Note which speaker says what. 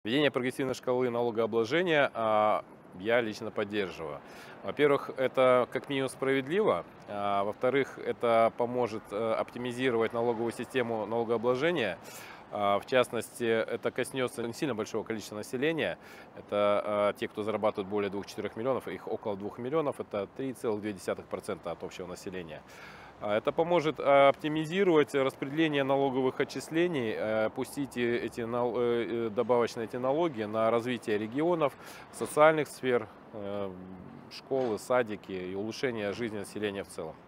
Speaker 1: Введение прогрессивной шкалы налогообложения я лично поддерживаю. Во-первых, это как минимум справедливо, а во-вторых, это поможет оптимизировать налоговую систему налогообложения. В частности, это коснется не сильно большого количества населения. Это те, кто зарабатывает более 2-4 миллионов, их около 2 миллионов, это 3,2% от общего населения. Это поможет оптимизировать распределение налоговых отчислений, пустить добавочные эти налоги на развитие регионов, социальных сфер, школы, садики и улучшение жизни населения в целом.